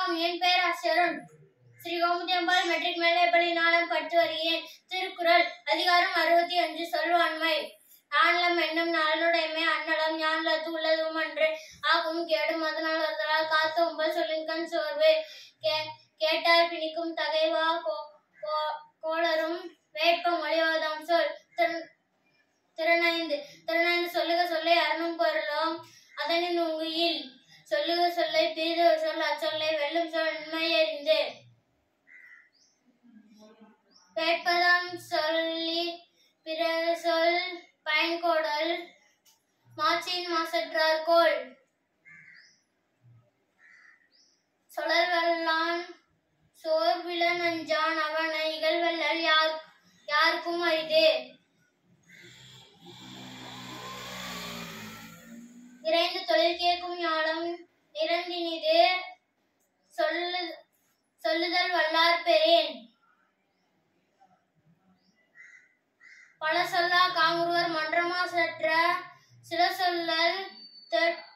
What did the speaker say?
வணக்கம். என் பெயர் அசரன். ஸ்ரீ கோமுதியம்பாள் மெட்ரிக் மேல்நிலைப்பள்ளி நாளம் பட்டு வருகிறேன். திருக்குறள் அதிகாரம் 65 சொல்வாண்மை. நாணலம் என்னும் நலனுடைமை அந்நலம் ஞானலத்து உள்ளதும் அன்று ஆகும் கேடும் அதனால் வருதலால் காத்த உம்பல் சொல்லின்கண் சோர்வு கேட்டார் பிணிக்கும் தகைவா கோளரும் வேட்பம் ஒளிவதாம் சொல். திறனைந்து சொல்லுக சொல்லை அருணும் பொருளும் அதனின் உங்குயில் சொல்லுக சொல்லை பிரிதொரு சொல் அச்சொல்லை வெல்லும் சொல் உண்மையறிந்து வேட்பதாம் சொல்லி பிற சொல் பயன்கோடல் மாச்சின் மாசற்றார்கோள். சொலல் வல்லான் சோர்வில நஞ்சான் அவனை இகழ்வல்லல் யாருக்கும் அரிது. இறைந்து தொழில் கேட்கும் ஞானம் நிறந்தினிது சொல்லுதல் வல்லார் பெறேன். பல சொல்லா காமுறுவர் மன்றமா சற்ற சில சொல்லல்